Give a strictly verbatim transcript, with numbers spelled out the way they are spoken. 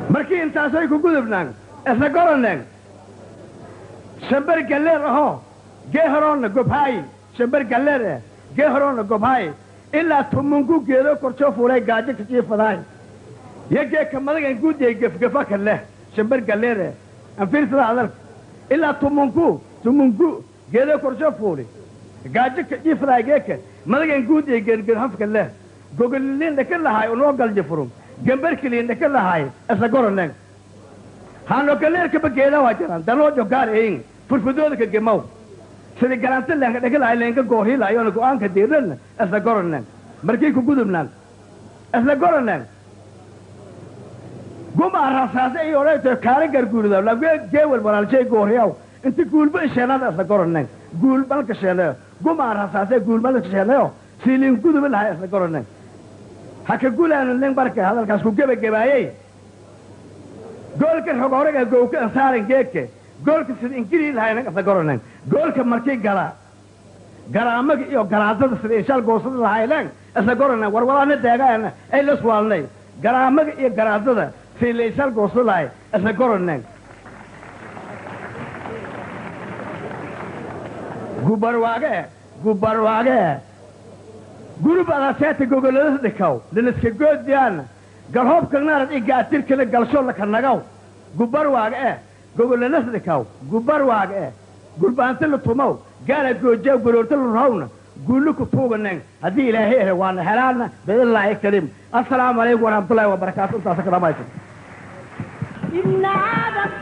markii intaasay ku gudubnaan isla goraneen shambar galleer aho geeharoona gobhay shambar galleer geeharoona gobhay ilaa tumunku geedo korjo fuulay gaajo ka jiifadaay yagee kamadagan guuday gafgafa kale shambar galleer aan fiirsada adal ilaa tumunku tumunku geedo korjo fuulay gaajo ka jiifadaay geeka madagan guuday geergeer hafka leh gogolin dhaka lahay oo galje furum gambarkiliin dhaka lahay isla goraneen hano galleer ka bageeda waa jiraan daloo jogaar een furfudooda ka gemaw sida garanta leenka dhaka lahay leenka goorhila iyo go'aanka diiran isla goraneen markii ku gudubnaan isla goraneen guma rasaasay iyo reeyto kaare garguurida laga jeewal walaalshay goorhiyaw inta guulba isheelada isla goraneen guul balka sheelayo guma rasaasay guul balka sheelayo silin gudub lahay isla goraneen haka guulaan leen barka hadalkaas ku gabagabaayay goolka xogoorega goolka saaran geedka goolka sida ingiriis lahayn isla goraneen goolka markii gala garaamaga iyo garaadada sida inshaal goosada lahayn isla goraneen war walaana deegaana ay la swaalnay garaamaga iyo garaadada sida inshaal goosada lahayn isla goraneen gubarwaage gubarwaage gurub ala seeta gogolada dhikaw diniska goodiyaan galhoobka naarad i gaatir kale galsho la kanagaw gubarwaage eh gogolada dhikaw gubarwaage eh gurbaanta la tumow gaala gooja gurorta la rawna guulu ku tuuganeen hadii ilaahay ee waan helaana billahi karim assalaamu alaykum wa rahmatullahi wa barakatuh taasaka dhamayso ibn aadam